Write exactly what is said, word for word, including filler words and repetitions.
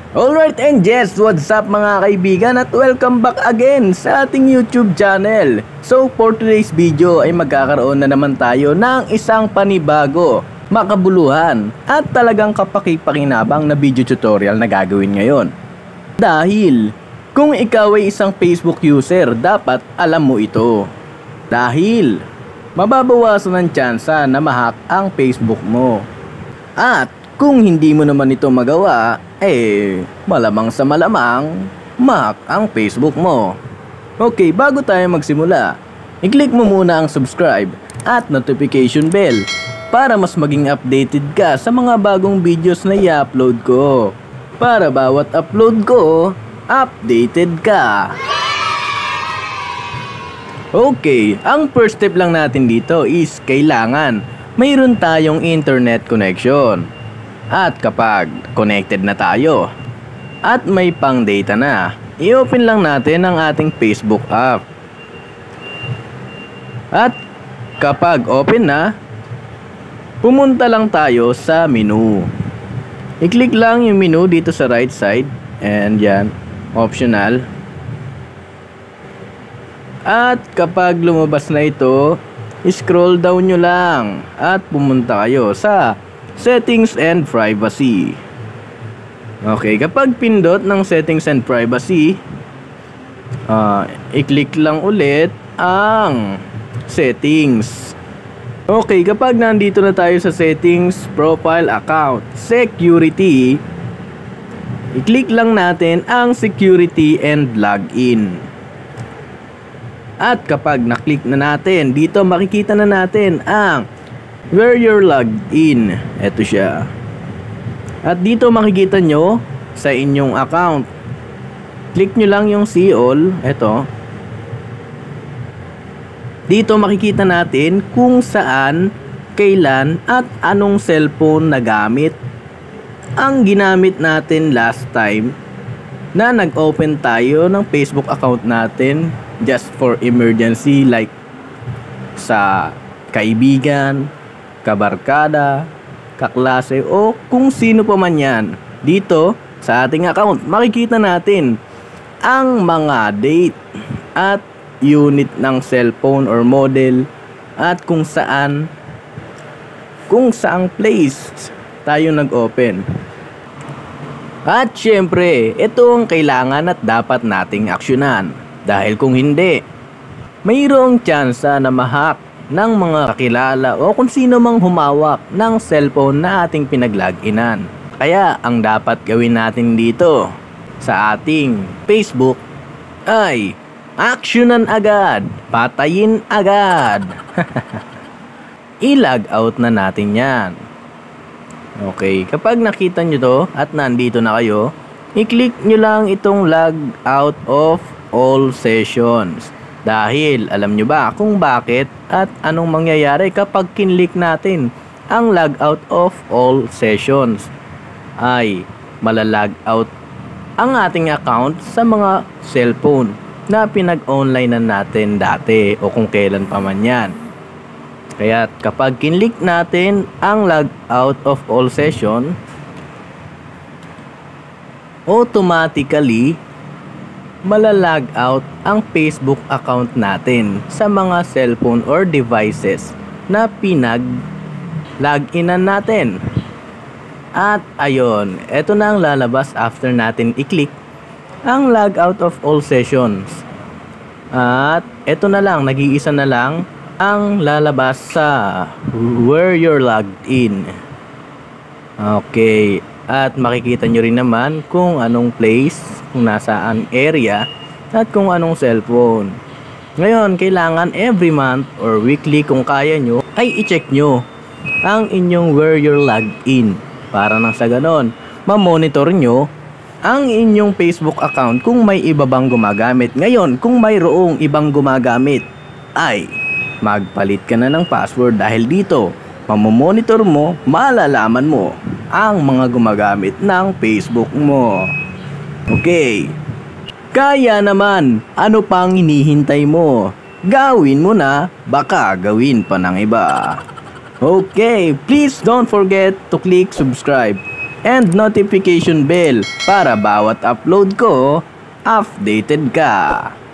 Alright and yes, what's up mga kaibigan at welcome back again sa ating YouTube channel. So for today's video ay magkakaroon na naman tayo ng isang panibago, makabuluhan at talagang kapaki-pakinabang na video tutorial na gagawin ngayon. Dahil kung ikaw ay isang Facebook user, dapat alam mo ito. Dahil mababawasan ang tsansa na ma-hack ang Facebook mo. At kung hindi mo naman ito magawa, eh malamang sa malamang ma-hack ang Facebook mo. Okay, bago tayo magsimula, i-click mo muna ang subscribe at notification bell para mas maging updated ka sa mga bagong videos na i-upload ko. Para bawat upload ko, updated ka. Okay, ang first step lang natin dito is kailangan mayroon tayong internet connection. At kapag connected na tayo at may pang data na, i-open lang natin ang ating Facebook app. At kapag open na, pumunta lang tayo sa menu. I-click lang yung menu dito sa right side and yan, optional. At kapag lumabas na ito, scroll down nyo lang at pumunta kayo sa Settings and Privacy. Okay, kapag pindot ng Settings and Privacy, uh, i-click lang ulit ang Settings. Okay, kapag nandito na tayo sa Settings, Profile, Account, Security, i-click lang natin ang Security and Login. At kapag na-click na natin, dito makikita na natin ang where you're logged in. Ito siya. At dito makikita nyo sa inyong account. Click nyo lang yung see all. Ito. Dito makikita natin kung saan, kailan at anong cellphone na gamit ang ginamit natin last time na nag-open tayo ng Facebook account natin just for emergency, like sa kaibigan, kabarkada, kaklase o kung sino pa man yan. Dito sa ating account makikita natin ang mga date at unit ng cellphone or model at kung saan kung saang place tayo nag-open. At syempre, ito ang kailangan at dapat nating aksyonan dahil kung hindi, mayroong tsansa na ma-hack ng mga kakilala o kung sino mang humawak ng cellphone na ating pinag-loginan. Kaya ang dapat gawin natin dito sa ating Facebook ay aksyonan agad, patayin agad. I-log out na natin yan. Okay, kapag nakita nyo to at nandito na kayo, i-click nyo lang itong log out of all sessions. Dahil alam nyo ba kung bakit at anong mangyayari kapag kinlik natin ang log out of all sessions? Ay malalag out ang ating account sa mga cellphone na pinag-online na natin dati o kung kailan pa man yan. Kaya kapag kinlik natin ang log out of all session, automatically malalag out ang Facebook account natin sa mga cellphone or devices na pinag-loginan natin. At ayon, eto na ang lalabas after natin i-click ang log out of all sessions. At eto na lang, nag-iisa na lang ang lalabas sa where you're logged in. Okay, at makikita nyo rin naman kung anong place, kung nasaan area, at kung anong cellphone. Ngayon, kailangan every month or weekly kung kaya nyo, ay i-check nyo ang inyong where you're logged in. Para nang sa ganon, ma-monitor nyo ang inyong Facebook account kung may iba bang gumagamit. Ngayon, kung mayroong ibang gumagamit, ay magpalit ka na ng password dahil dito, mamomonitor mo, malalaman mo ang mga gumagamit ng Facebook mo. Okay. Kaya naman, ano pang hinihintay mo? Gawin mo na, baka gawin pa ng iba. Okay, please don't forget to click subscribe and notification bell para bawat upload ko, updated ka.